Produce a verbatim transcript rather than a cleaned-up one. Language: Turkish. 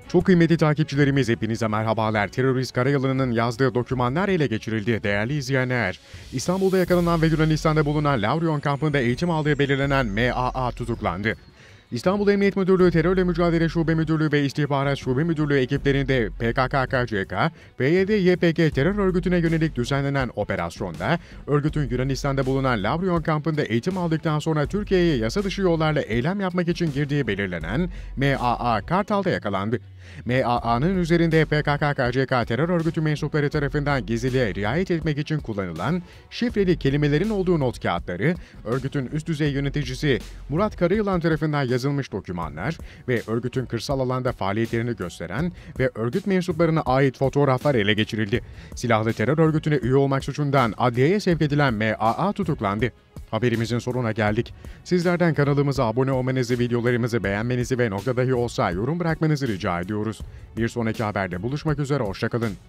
Çok kıymetli takipçilerimiz hepinize merhabalar. Terörist Karayılan'ın yazdığı dokümanlar ele geçirildi değerli izleyenler. İstanbul'da yakalanan ve Yunanistan'da bulunan Lavrion kampında eğitim aldığı belirlenen M A A tutuklandı. İstanbul Emniyet Müdürlüğü Terörle Mücadele Şube Müdürlüğü ve İstihbarat Şube Müdürlüğü ekiplerinde P K K K C K, P Y D Y P G terör örgütüne yönelik düzenlenen operasyonda, örgütün Yunanistan'da bulunan Lavrion kampında eğitim aldıktan sonra Türkiye'ye yasa dışı yollarla eylem yapmak için girdiği belirlenen M A A Kartal'da yakalandı. M A A'nın üzerinde P K K K C K terör örgütü mensupları tarafından gizliliğe riayet etmek için kullanılan şifreli kelimelerin olduğu not kağıtları, örgütün üst düzey yöneticisi Murat Karayılan tarafından yazılmış dokümanlar ve örgütün kırsal alanda faaliyetlerini gösteren ve örgüt mensuplarına ait fotoğraflar ele geçirildi. Silahlı terör örgütüne üye olmak suçundan adliyeye sevk edilen M A A tutuklandı. Haberimizin sonuna geldik. Sizlerden kanalımıza abone olmanızı, videolarımızı beğenmenizi ve nokta dahi olsa yorum bırakmanızı rica ediyoruz. Bir sonraki haberde buluşmak üzere, hoşça kalın.